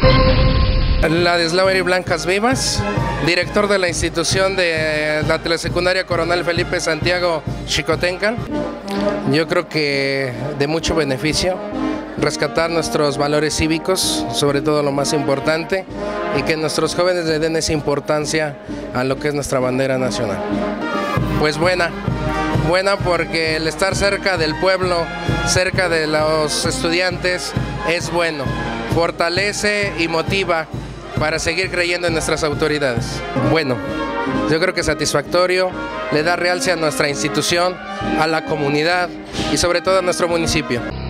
Ladislao Eri Blancas Vivas, director de la institución de la telesecundaria Coronel Felipe Santiago Xicotenca. Yo creo que de mucho beneficio rescatar nuestros valores cívicos, sobre todo lo más importante, y que nuestros jóvenes le den esa importancia a lo que es nuestra bandera nacional. Pues buena porque el estar cerca del pueblo, cerca de los estudiantes, es bueno, fortalece y motiva para seguir creyendo en nuestras autoridades. Bueno, yo creo que satisfactorio, le da realce a nuestra institución, a la comunidad y sobre todo a nuestro municipio.